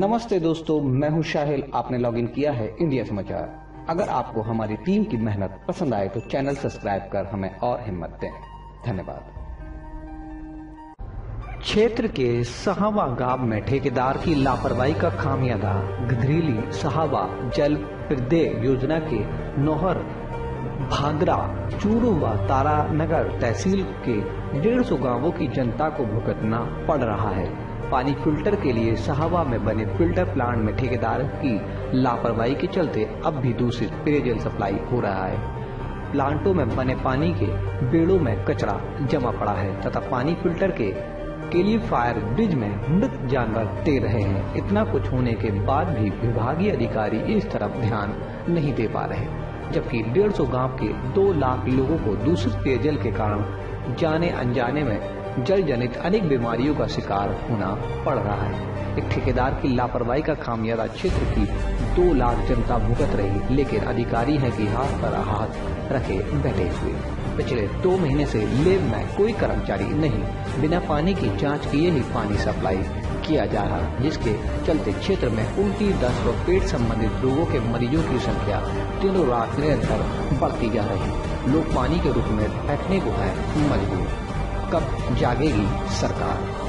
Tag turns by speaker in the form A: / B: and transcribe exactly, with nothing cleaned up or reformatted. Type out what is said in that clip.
A: नमस्ते दोस्तों, मैं हूं शाहिल। आपने लॉगिन किया है इंडिया समाचार। अगर आपको हमारी टीम की मेहनत पसंद आए तो चैनल सब्सक्राइब कर हमें और हिम्मत दें। धन्यवाद। क्षेत्र के सहावा गांव में ठेकेदार की लापरवाही का खामियाजा। गधरीली सहावा जल प्रदय योजना के नौहर भादरा, चूरू व तारानगर तहसील के डेढ़ सौ गाँवों की जनता को भुगतना पड़ रहा है। पानी फिल्टर के लिए सहावा में बने फिल्टर प्लांट में ठेकेदार की लापरवाही के चलते अब भी दूषित पेयजल सप्लाई हो रहा है। प्लांटों में बने पानी के बेड़ों में कचरा जमा पड़ा है तथा पानी फिल्टर के के लिए फायर ब्रिज में मृत जानवर तैर रहे हैं। इतना कुछ होने के बाद भी विभागीय अधिकारी इस तरफ ध्यान नहीं दे पा रहे, जबकि डेढ़ सौ गाँव के दो लाख लोगों को दूषित पेयजल के कारण जाने अनजाने में जल जनित अनेक बीमारियों का शिकार होना पड़ रहा है। एक ठेकेदार की लापरवाही का खामियाजा क्षेत्र की दो लाख जनता भुगत रही, लेकिन अधिकारी है कि हाथ पर हाथ रखे बैठे हुए। पिछले दो महीने से लेब में कोई कर्मचारी नहीं, बिना पानी की जांच किए ही पानी सप्लाई किया जा रहा, जिसके चलते क्षेत्र में उल्टी, दस्त व पेट संबंधित रोगों के मरीजों की संख्या दिनों रात निरंतर बढ़ती जा रही। लोग पानी के रूप में बैठने को है मजबूर। कब जागेगी सरकार?